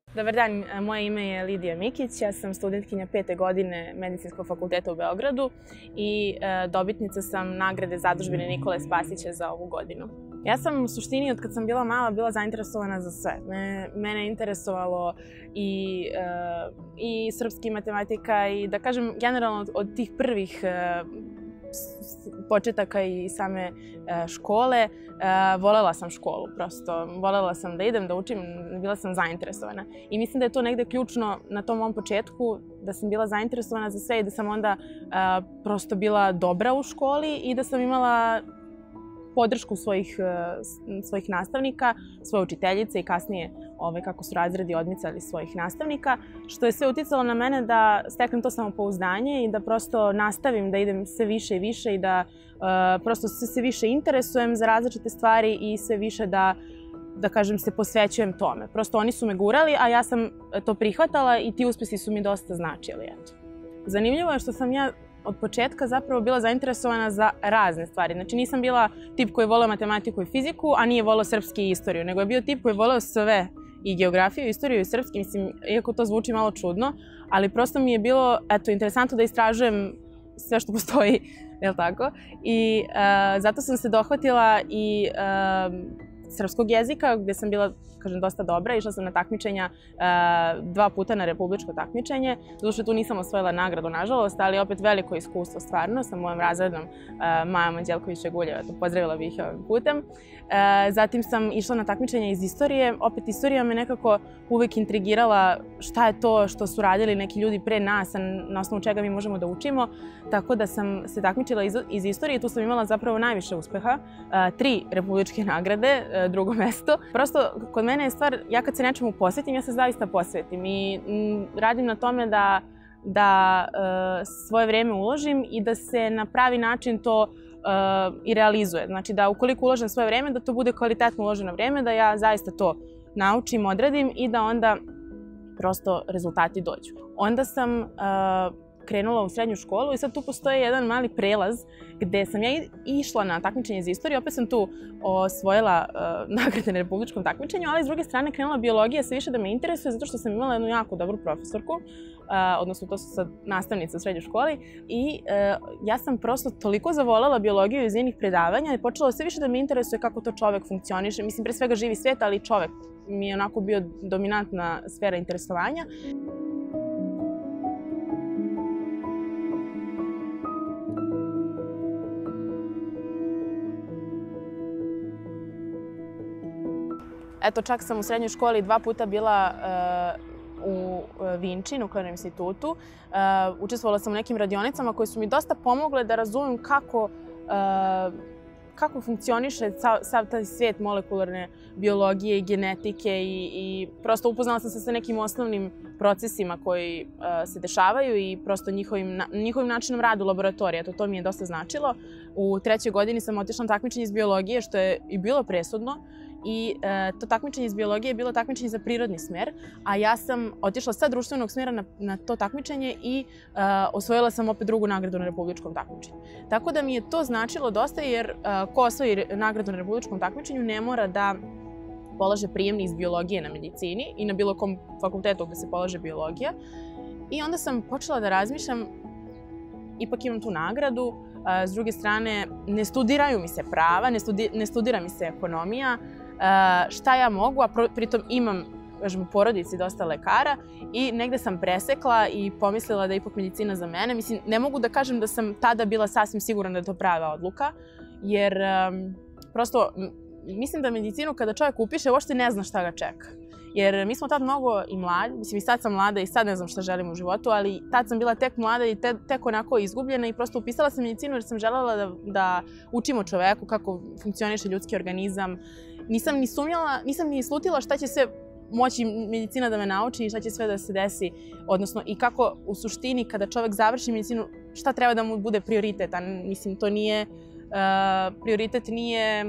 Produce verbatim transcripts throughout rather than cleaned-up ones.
Dobar dan, moje ime je Lidija Mikić, ja sam studentkinja pete godine Medicinskog fakulteta u Beogradu i dobitnica sam nagrade Zadužbine Nikole Spasića za ovu godinu. Ja sam u suštini, od kad sam bila mala, bila zainteresovana za sve. Mene je interesovalo i, i srpski matematika i, da kažem, generalno od tih prvih početaka i same škole, volela sam školu, prosto volela sam da idem, da učim, bila sam zainteresovana. I mislim da je to negde ključno na tom mom početku, da sam bila zainteresovana za sve i da sam onda prosto bila dobra u školi i da sam imala podršku svojih, svojih nastavnika, svoje učiteljice i kasnije kako su razredi odmicali svojih nastavnika, što je sve uticalo na mene da steknem to samopouzdanje i da prosto nastavim da idem sve više i više i da prosto se sve više interesujem za različite stvari i sve više da, da kažem, se posvećujem tome. Prosto oni su me gurali, a ja sam to prihvatala i ti uspesi su mi dosta značili. Eto. Zanimljivo je što sam ja od početka zapravo bila zainteresovana za razne stvari. Znači nisam bila tip koji je voleo matematiku i fiziku, a nije voleo srpski i istoriju, nego je bio tip koji je voleo sve, i geografiju, i istoriju, i srpski. Mislim, iako to zvuči malo čudno, ali prosto mi je bilo, eto, interesantno da istražujem sve što postoji, je li tako? I zato sam se dohvatila i srpskog jezika, gde sam bila, kažem, dosta dobra. Išla sam na takmičenja dva puta na republičko takmičenje. Doduše, tu nisam osvojila nagradu, nažalost, ali opet veliko iskustvo, stvarno, sa mojom razrednom Majom Anđelković-Šeguljeva. Pozdravila bih ih ovim putem. Zatim sam išla na takmičenja iz istorije. Opet, istorija me nekako uvek intrigirala šta je to što su radili neki ljudi pre nas, na osnovu čega mi možemo da učimo. Tako da sam se takmičila iz istorije i tu sam imala zapravo najviše uspeha. Tri republičke nagrade, drugo mesto. Prosto, kod mene je stvar, ja kad se nečemu posvetim, ja se zaista posvetim i radim na tome da, da svoje vreme uložim i da se na pravi način to i realizuje. Znači da ukoliko uložem svoje vreme, da to bude kvalitetno uloženo vreme, da ja zaista to naučim, odradim i da onda prosto rezultati dođu. Onda sam krenula u srednju školu i sad tu postoji jedan mali prelaz gde sam ja išla na takmičenje za istoriju, opet sam tu osvojila nagrade na republičkom takmičenju, ali s druge strane krenula biologija sve više da me interesuje zato što sam imala jednu jako dobru profesorku, odnosno to su sad nastavnice u srednjoj školi, i ja sam prosto toliko zavolela biologiju iz njenih predavanja i počela sve više da me interesuje kako to čovek funkcioniše. Mislim, pre svega živi svet, ali čovek mi je onako bio dominantna sfera interesovanja. Eto, čak sam u srednjoj školi dva puta bila u Vinči, Nuklearnom institutu. Učestvovala sam u nekim radionicama koje su mi dosta pomogle da razumem kako, kako funkcioniše sav taj svijet molekularne biologije i genetike i, i prosto upoznala sam se sa nekim osnovnim procesima koji se dešavaju i prosto njihovim, njihovim načinom rada u laboratoriji. Eto, to mi je dosta značilo. U trećoj godini sam otišla na takmičenje iz biologije, što je i bilo presudno. I to takmičenje iz biologije je bilo takmičenje za prirodni smer, a ja sam otišla sa društvenog smera na, na to takmičenje i uh, osvojila sam opet drugu nagradu na republičkom takmičenju. Tako da mi je to značilo dosta jer uh, ko osvoji nagradu na republičkom takmičenju ne mora da polaže prijemni iz biologije na medicini i na bilo kom fakultetu gde se polaže biologija. I onda sam počela da razmišljam, ipak imam tu nagradu, s druge strane ne studiraju mi se prava, ne, studi, ne studira mi se ekonomija, šta ja mogu, a pritom imam, kažem, u porodici dosta lekara i negde sam presekla i pomislila da je ipak medicina za mene. Mislim, ne mogu da kažem da sam tada bila sasvim sigurna da je to prava odluka, jer um, prosto mislim da medicinu kada čovjek upiše uopšte ne zna šta ga čeka. Jer mi smo tad mnogo i mladi, mislim i sad sam mlada i sad ne znam šta želim u životu, ali tad sam bila tek mlada i te, tek onako izgubljena i prosto upisala sam medicinu jer sam želela da, da učim o čoveku kako funkcioniše ljudski organizam. Nisam ni sumnjala, nisam ni slutila šta će sve moći medicina da me nauči i šta će sve da se desi, odnosno i kako u suštini kada čovek završi medicinu, šta treba da mu bude prioritet, a mislim to nije, uh, prioritet nije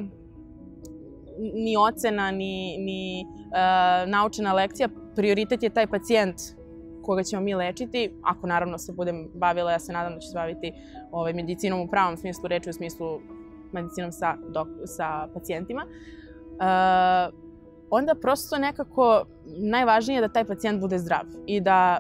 ni ocena, ni, ni uh, naučena lekcija, prioritet je taj pacijent koga ćemo mi lečiti, ako naravno se budem bavila, ja se nadam da ću se baviti ovaj, medicinom u pravom smislu reči, u smislu medicinom sa, dok, sa pacijentima. Uh, onda prosto nekako najvažnije je da taj pacijent bude zdrav i da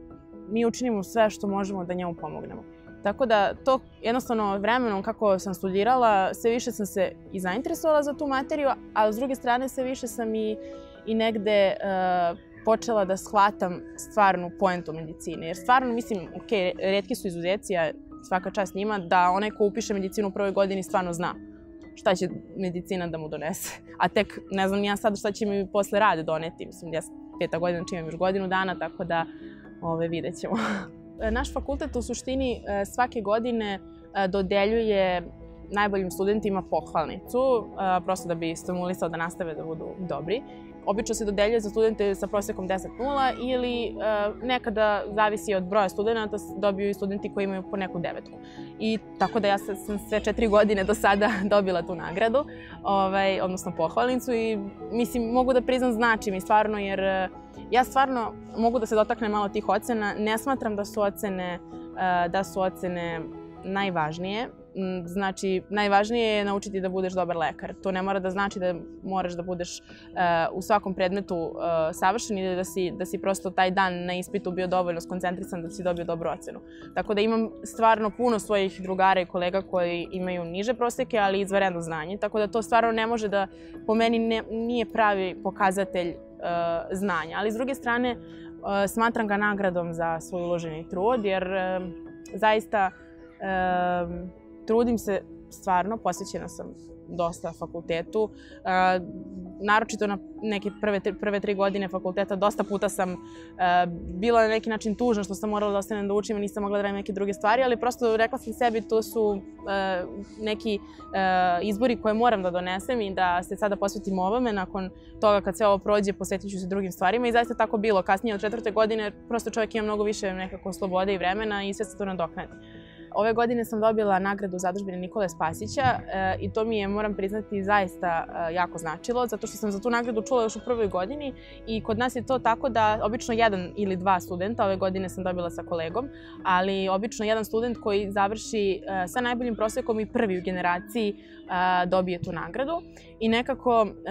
mi učinimo sve što možemo da njemu pomognemo. Tako da to jednostavno vremenom kako sam studirala, sve više sam se i zainteresovala za tu materiju, ali s druge strane sve više sam i, i negde uh, počela da shvatam stvarnu poentu medicine. Jer stvarno, mislim, ok, retki su izuzeci, a svaka čast njima, da onaj ko upiše medicinu u prvoj godini stvarno zna šta će medicina da mu donese. A tek, ne znam ni ja sad šta će mi posle rade doneti. Mislim, ja sam peta godina, čimam još godinu dana, tako da ove, vidjet ćemo. Naš fakultet u suštini svake godine dodeljuje najboljim studentima pohvalnicu, prosto da bi stimulisao da nastave da budu dobri. Obično se dodeljuje za studente sa prosekom deset nula ili nekada zavisi od broja studenta, dobiju i studenti koji imaju po neku devetku. I tako da ja sam sve četiri godine do sada dobila tu nagradu, ovaj, odnosno pohvalnicu i mislim mogu da priznam znači mi stvarno jer ja stvarno mogu da se dotaknem malo tih ocena. Ne smatram da su ocene, da su ocene najvažnije. Znači, najvažnije je naučiti da budeš dobar lekar. To ne mora da znači da moraš da budeš uh, u svakom predmetu uh, savršen ili da si, da si prosto taj dan na ispitu bio dovoljno skoncentrisan da si dobio dobru ocenu. Tako da imam stvarno puno svojih drugara i kolega koji imaju niže proseke, ali izvanredno znanje. Tako da to stvarno ne može da, po meni, ne, nije pravi pokazatelj uh, znanja. Ali s druge strane, uh, smatram ga nagradom za svoj uloženi trud, jer uh, zaista uh, trudim se stvarno, posvećena sam dosta fakultetu. Uh, naročito na neke prve, prve tri godine fakulteta dosta puta sam uh, bila na neki način tužna što sam morala da ostanem da učim i nisam mogla da radim neke druge stvari, ali prosto rekla sam sebi to su uh, neki uh, izbori koje moram da donesem i da se sada posvetim ovome. Nakon toga kad sve ovo prođe posvetit ću se drugim stvarima i zaista tako bilo. Kasnije od četvrte godine prosto čovjek ima mnogo više nekako slobode i vremena i sve se to nadoknadi. Ove godine sam dobila nagradu zadužbine Nikole Spasića e, i to mi je, moram priznati, zaista e, jako značilo, zato što sam za tu nagradu čula još u prvoj godini i kod nas je to tako da obično jedan ili dva studenta, ove godine sam dobila sa kolegom, ali obično jedan student koji završi e, sa najboljim prosekom i prvi u generaciji e, dobije tu nagradu. I nekako e,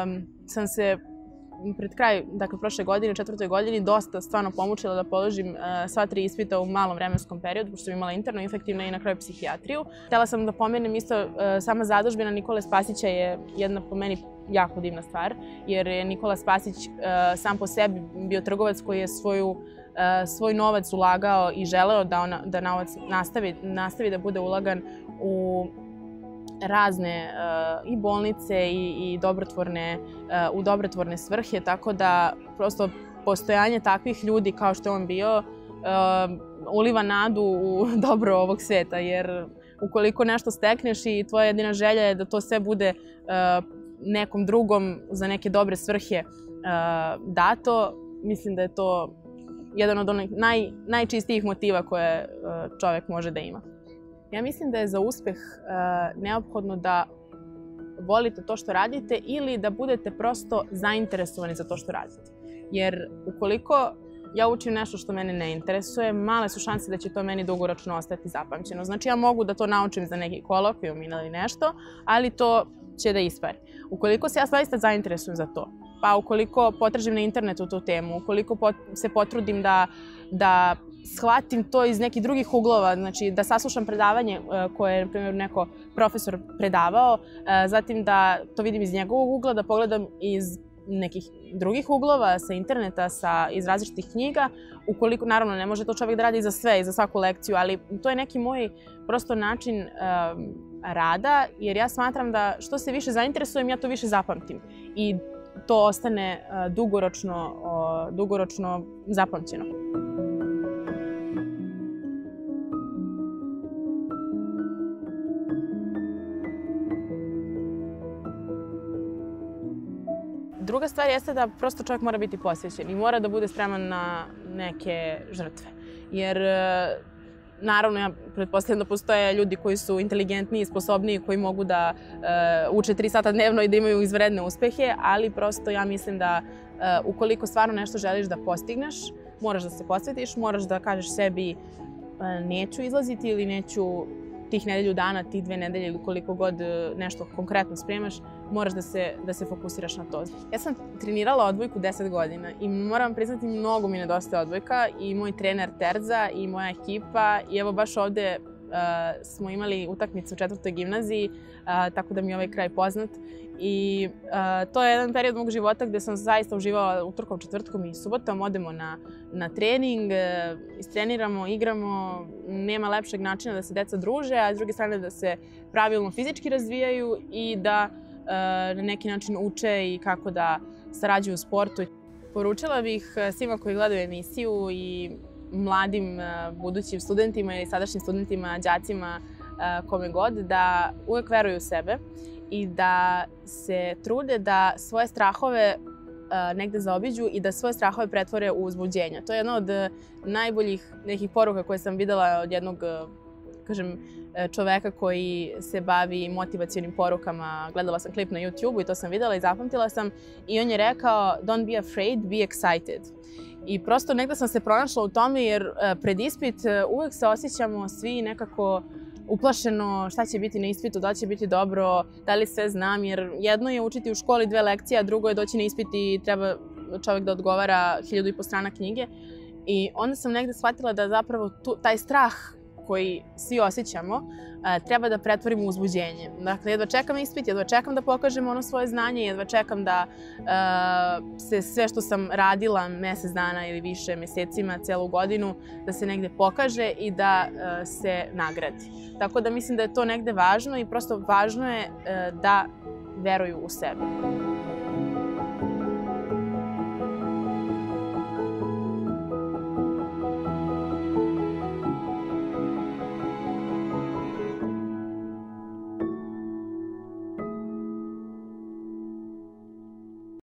sam se pred kraj, dakle prošle godine, četvrtoj godini, dosta stvarno pomučila da položim uh, sva tri ispita u malom vremenskom periodu, pošto sam imala interno, infektivno i na kraju psihijatriju. Htjela sam da pomenem isto, uh, sama zadužbina Nikole Spasića je jedna po meni jako divna stvar, jer je Nikola Spasić uh, sam po sebi bio trgovac koji je svoju, uh, svoj novac ulagao i želeo da, ona, da novac nastavi, nastavi da bude ulagan u razne uh, i bolnice i, i dobrotvorne, uh, u dobrotvorne svrhe, tako da prosto postojanje takvih ljudi kao što je on bio uh, uliva nadu u dobro ovog sveta, jer ukoliko nešto stekneš i tvoja jedina želja je da to sve bude uh, nekom drugom za neke dobre svrhe uh, dato, mislim da je to jedan od onih naj, najčistijih motiva koje uh, čovjek može da ima. Ja mislim da je za uspeh uh, neophodno da volite to što radite ili da budete prosto zainteresovani za to što radite. Jer ukoliko ja učim nešto što mene ne interesuje, male su šanse da će to meni dugoročno ostati zapamćeno. Znači ja mogu da to naučim za neki kolokvijum ili nešto, ali to će da ispari. Ukoliko se ja zaista zainteresujem za to, pa ukoliko potražim na internetu tu temu, ukoliko pot se potrudim da, da shvatim to iz nekih drugih uglova, znači da saslušam predavanje koje je, na primjer, neko profesor predavao, zatim da to vidim iz njegovog ugla, da pogledam iz nekih drugih uglova, sa interneta, sa, iz različitih knjiga, ukoliko, naravno, ne može to čovjek da radi za sve i za svaku lekciju, ali to je neki moj prosto način um, rada, jer ja smatram da što se više zainteresujem, ja to više zapamtim i to ostane uh, dugoročno, uh, dugoročno zapamćeno. Druga stvar jeste da prosto čovjek mora biti posvećen i mora da bude spreman na neke žrtve. Jer, naravno, ja pretpostavljam da postoje ljudi koji su inteligentniji, sposobniji, koji mogu da uh, uče tri sata dnevno i da imaju izvanredne uspehe, ali prosto ja mislim da uh, ukoliko stvarno nešto želiš da postigneš, moraš da se posvetiš, moraš da kažeš sebi uh, neću izlaziti ili neću tih nedelju dana, tih dve nedelje ili koliko god nešto konkretno spremaš, moraš da se, da se fokusiraš na to. Ja sam trenirala odbojku deset godina i moram priznati, mnogo mi nedostaje odbojka i moj trener Terza i moja ekipa i evo baš ovde uh, smo imali utakmicu u četvrtoj gimnaziji, uh, tako da mi je ovaj kraj poznat. I uh, to je jedan period mog života gde sam zaista uživala utorkom, četvrtkom i subotom. Odemo na, na trening, uh, istreniramo, igramo, nema lepšeg načina da se deca druže, a s druge strane da se pravilno fizički razvijaju i da uh, na neki način uče i kako da sarađuju u sportu. Poručila bih svima koji gledaju emisiju i mladim uh, budućim studentima ili sadašnjim studentima, đacima, uh, kome god, da uvek veruju u sebe i da se trude da svoje strahove uh, negde zaobiđu i da svoje strahove pretvore u uzbuđenja. To je jedna od najboljih nekih poruka koje sam videla od jednog, kažem, čoveka koji se bavi motivacionim porukama. Gledala sam klip na YouTube-u i to sam videla i zapamtila sam. I on je rekao, don't be afraid, be excited. I prosto negde sam se pronašla u tome jer pred ispit uvek se osjećamo svi nekako uplašeno šta će biti na ispitu, da li će biti dobro, da li sve znam, jer jedno je učiti u školi dve lekcije, a drugo je doći na ispit i treba čovjek da odgovara hiljadu i po strana knjige. I onda sam negde shvatila da zapravo tu, taj strah koji svi osjećamo treba da pretvorimo u uzbuđenje. Dakle, jedva čekam ispit, jedva čekam da pokažem ono svoje znanje, jedva čekam da se sve što sam radila mesec dana ili više mesecima, celu godinu, da se negde pokaže i da se nagradi. Tako da mislim da je to negde važno i prosto važno je da veruju u sebe.